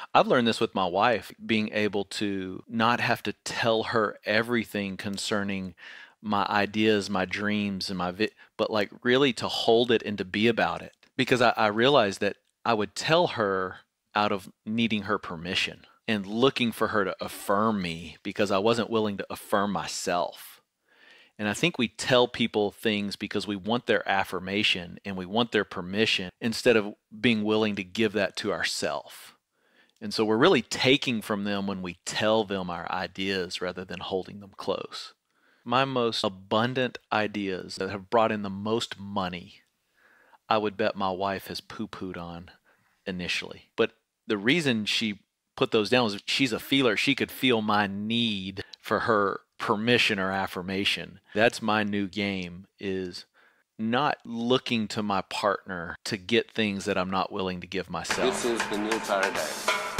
I've learned this with my wife, being able to not have to tell her everything concerning my ideas, my dreams, and but like really to hold it and to be about it. Because I realized that I would tell her out of needing her permission and looking for her to affirm me because I wasn't willing to affirm myself. And I think we tell people things because we want their affirmation and we want their permission instead of being willing to give that to ourselves. And so we're really taking from them when we tell them our ideas rather than holding them close. My most abundant ideas that have brought in the most money, I would bet my wife has poo pooed on initially. But the reason she put those down was she's a feeler. She could feel my need for her permission or affirmation. That's my new game, is not looking to my partner to get things that I'm not willing to give This myself. is the new paradigm.